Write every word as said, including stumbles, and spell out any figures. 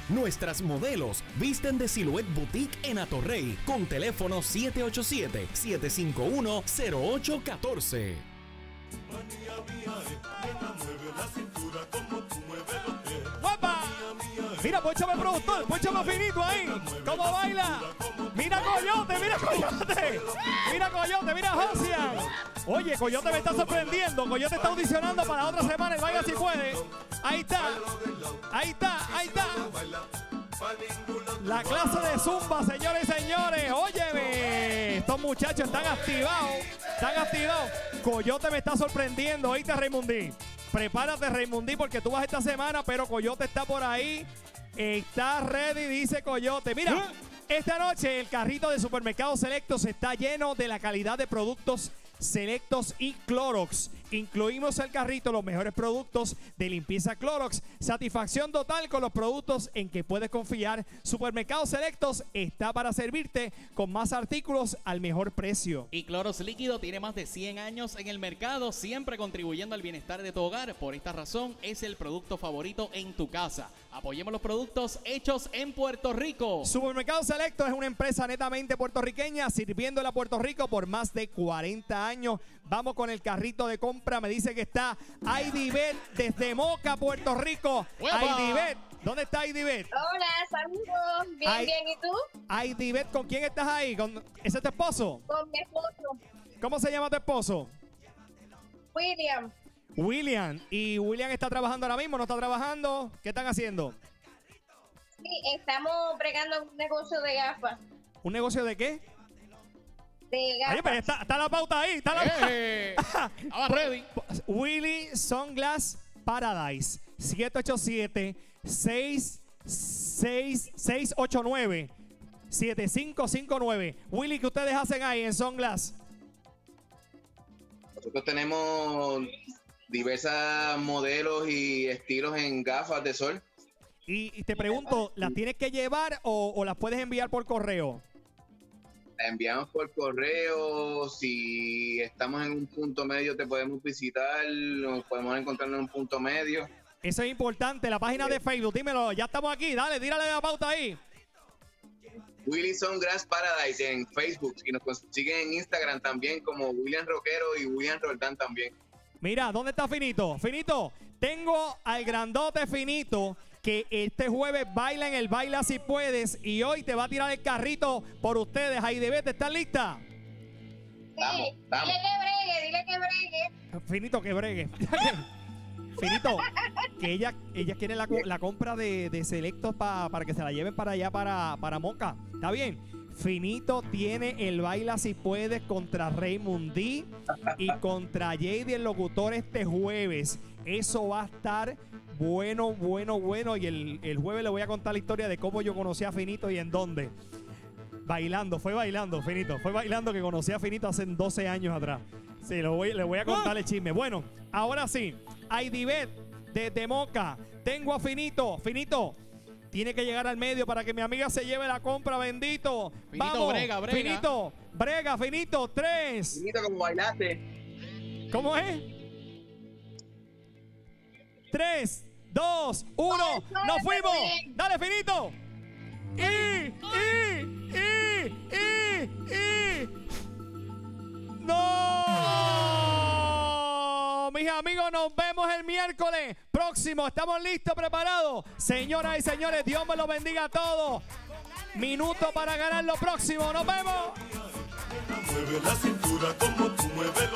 Nuestras modelos visten de Silhouette Boutique en Atorrey con teléfono siete ocho siete, siete cinco uno, cero ocho uno cuatro. ¡Guapa! Mira, ponchame el productor, ponchame finito ahí. ¿Cómo baila? Mira Coyote, mira Coyote. Mira Coyote, mira Josian. Oye, Coyote me está sorprendiendo. Coyote está audicionando para otra semana y vaya si puede. Ahí está. Ahí está, ahí está. La clase de Zumba, señores y señores. Óyeme, estos muchachos están activados. Están activados. Coyote me está sorprendiendo. Oíste, Raymondí. Prepárate, Raymondí, porque tú vas esta semana, pero Coyote está por ahí. Está ready, dice Coyote. Mira, esta noche el carrito de Supermercados Selectos está lleno de la calidad de productos Selectos y Clorox. Incluimos el carrito los mejores productos de limpieza Clorox. Satisfacción total con los productos en que puedes confiar. Supermercados Selectos está para servirte con más artículos al mejor precio. Y Clorox líquido tiene más de cien años en el mercado, siempre contribuyendo al bienestar de tu hogar. Por esta razón es el producto favorito en tu casa. Apoyemos los productos hechos en Puerto Rico. Supermercados Selectos es una empresa netamente puertorriqueña, sirviéndole a Puerto Rico por más de cuarenta años. Vamos con el carrito de compra. Me dice que está Aidibet desde Moca, Puerto Rico. Aidibet, ¿dónde está Aidibet? Hola, saludos. Bien, Ay, bien. ¿Y tú? Aidibet, ¿con quién estás ahí? ¿Con, ¿Ese es tu esposo? Con mi esposo, ¿Cómo se llama tu esposo? William. William. ¿Y William está trabajando ahora mismo? ¿No está trabajando? ¿Qué están haciendo? Sí, estamos bregando un negocio de gafas. ¿Un negocio de qué? De gafas. Oye, pero está, está la pauta ahí. Está la Eh, Estaba ready. Willy Sunglass Paradise. siete ocho siete, seis ocho nueve, siete cinco cinco nueve. Willy, ¿qué ustedes hacen ahí en Sunglass? Nosotros tenemos diversos modelos y estilos en gafas de sol. Y, y te pregunto, ¿las tienes que llevar o, o las puedes enviar por correo? La enviamos por correo. Si estamos en un punto medio, te podemos visitar. Nos podemos encontrar en un punto medio. Eso es importante. La página de Facebook, dímelo. Ya estamos aquí. Dale, tírale la pauta ahí. Willy Sunglass Paradise en Facebook. Y nos consiguen en Instagram también como William Roquero y William Roldán también. Mira, ¿dónde está Finito? Finito, tengo al grandote Finito que este jueves baila en el Baila Si Puedes y hoy te va a tirar el carrito por ustedes. Aidibet, ¿estás lista? Vamos, Sí, vamos. dile que bregue, dile que bregue. Finito, que bregue. Finito, que ella, ella quiere la, la compra de, de selectos pa, para que se la lleven para allá, para, para Moca. ¿Está bien? Finito tiene el Baila Si Puedes contra Raymondí y contra Jady el locutor este jueves. Eso va a estar bueno, bueno, bueno. Y el, el jueves le voy a contar la historia de cómo yo conocí a Finito y en dónde. Bailando, fue bailando, Finito. Fue bailando que conocí a Finito hace doce años atrás. Sí, lo voy, le voy a contar el chisme. Bueno, ahora sí. Aidibet desde Moca. Tengo a Finito. Finito, tiene que llegar al medio para que mi amiga se lleve la compra, bendito. Finito, Vamos, brega, brega. Finito, brega, Finito, tres. Finito, como bailaste. ¿Cómo es? Tres, dos, uno. ¡Nos fuimos! ¡Dale, Finito! ¡Y, y, y, y, y! ¡No! Mis amigos, nos vemos el miércoles próximo. ¿Estamos listos, preparados? Señoras y señores, Dios me los bendiga a todos. Minuto para ganar lo próximo. ¡Nos vemos! Mueve la cintura como tú mueves.